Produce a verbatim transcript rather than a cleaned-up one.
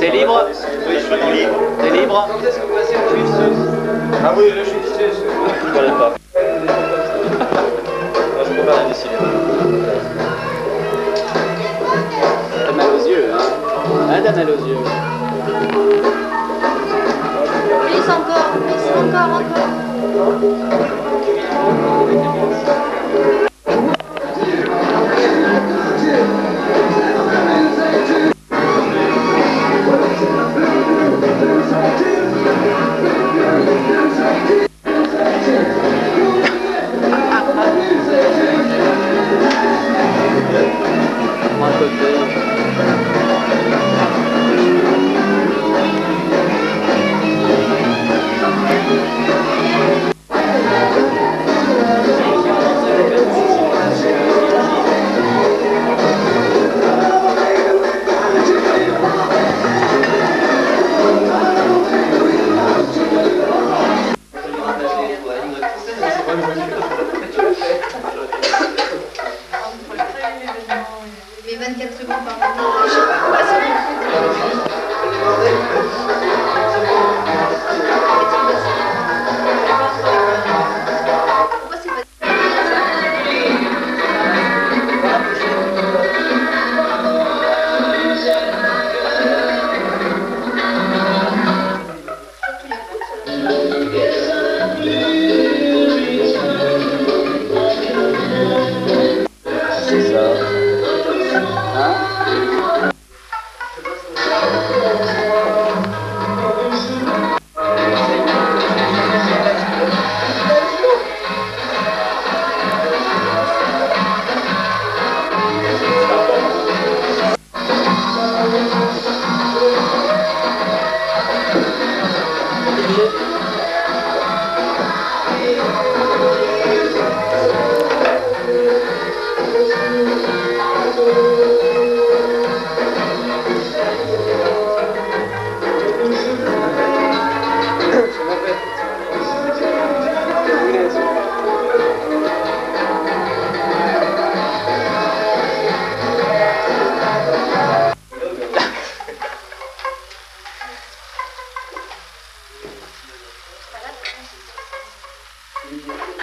T'es libre? Oui, je suis libre. T'es libre? Quand est-ce que vous passez en juif? Ah oui, là je suis décidé. Je ne connais pas. Moi je préfère la décider. T'as mal aux yeux, hein? Hein, t'as mal aux yeux. Glisse encore, glisse encore, encore. Prends un côté. Mais vingt-quatre secondes par minute, je sais pas pourquoi c'est Pourquoi c'est pas... C'est ça. Hein? Thank you.